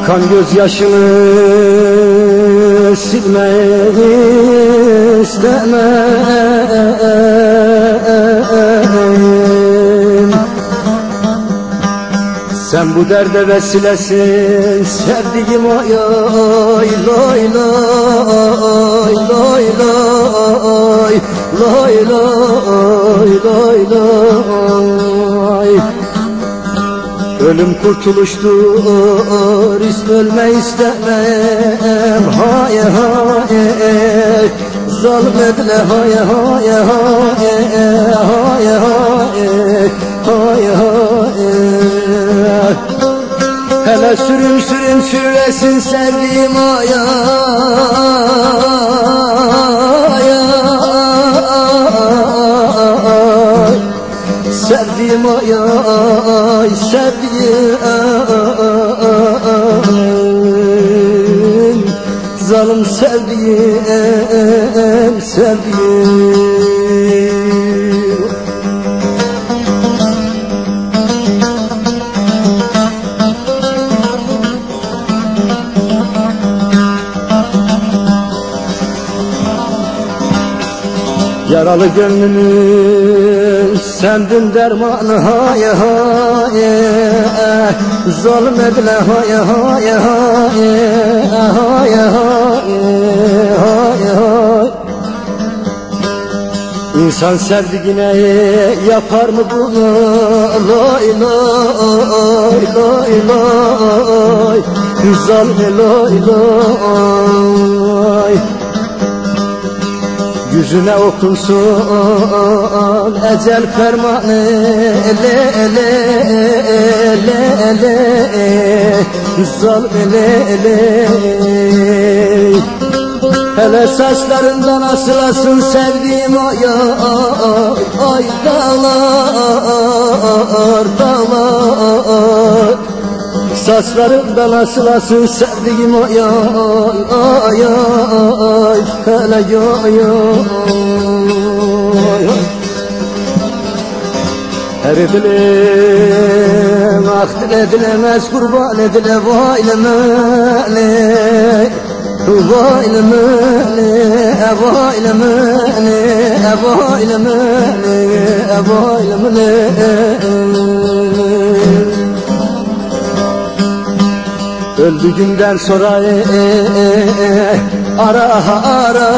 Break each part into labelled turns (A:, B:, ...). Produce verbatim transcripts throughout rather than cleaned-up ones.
A: Akan gözyaşını silmeyi istemem. Sen bu derde vesilesin sevdiğim oy oy loy loy loy loy loy loy loy loy. Ölüm kurtuluştur, ism ölme istemem. Haye haye zalim edile, haye haye haye haye haye haye haye. Hele sürüm sürüm sürülesin sevdiğim aya sevdiğim ay ay sevdiğim zalim sevdiğim sevdiğim. Yaralı gönlümün sendin dermanı, haye haye zalim edile, haye haye haye haye haye haye haye. İnsan sevdiğine yapar mı bunu? Loy loy loy loy zalim loy loy. Yüzüne okunsun ecel fermanı, ele ele ele ele zalim ele ele. Hele saçlarından asılasın sevdiğim ay ay ay dağlar dağlar. Saçlarımdan asılasın sevdiğim ay ay ay hele ay ay. Eridilim ah edilemez kurban edile, vay lemeli vay lemeli vay lemeli vay lemeli vay lemeli. Öldüğünden sonra e, e, e, ara ara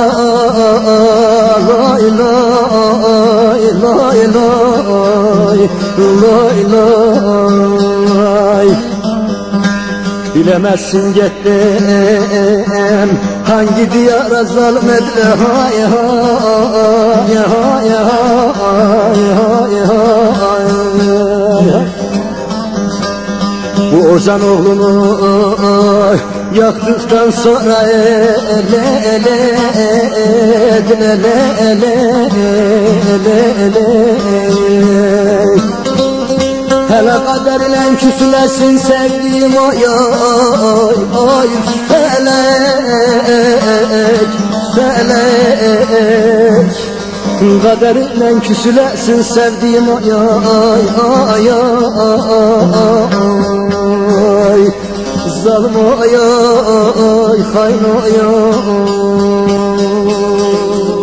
A: loy loy loy loy loy loy. Bilemezsin gittim hangi diyara zalim edile, haye haye haye haye haye. Bu Ozan oğlunu yaktıktan sonra ele ele ele ele ele ele. Hele kader ile küsülesin sevdiğim oy oy oy felek felek. Kaderiyle küsülesin sevdiğim ay ay ay ay zalim ay ay hain ay ay.